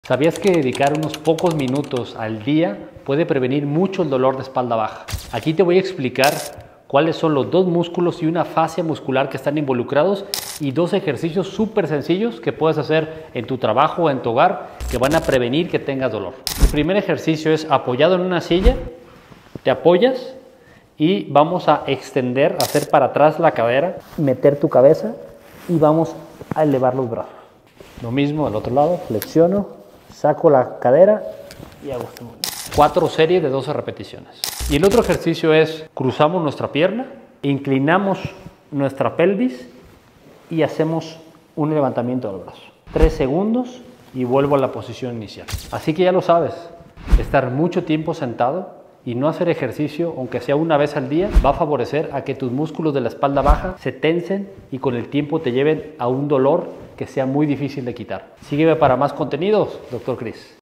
¿Sabías que dedicar unos pocos minutos al día puede prevenir mucho el dolor de espalda baja? Aquí te voy a explicar cuáles son los dos músculos y una fascia muscular que están involucrados y dos ejercicios súper sencillos que puedes hacer en tu trabajo o en tu hogar que van a prevenir que tengas dolor. El primer ejercicio es apoyado en una silla, te apoyas y vamos a extender, hacer para atrás la cadera, meter tu cabeza y vamos a elevar los brazos. Lo mismo al otro lado, flexiono, saco la cadera y hago este movimiento. 4 series de 12 repeticiones. Y el otro ejercicio es cruzamos nuestra pierna, inclinamos nuestra pelvis y hacemos un levantamiento del brazo. 3 segundos y vuelvo a la posición inicial. Así que ya lo sabes, estar mucho tiempo sentado y no hacer ejercicio, aunque sea una vez al día, va a favorecer a que tus músculos de la espalda baja se tensen y con el tiempo te lleven a un dolor que sea muy difícil de quitar. Sígueme para más contenidos, Dr. Chris.